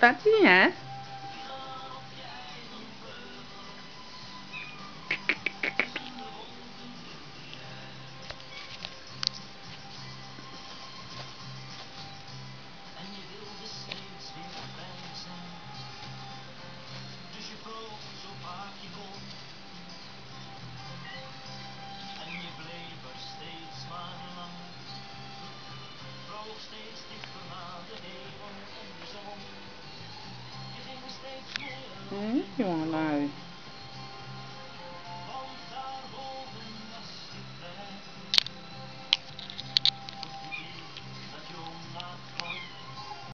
Staat ie, hè? Steeds dieper naar de hemel en de zon. Je ging steeds meer. Jongelui.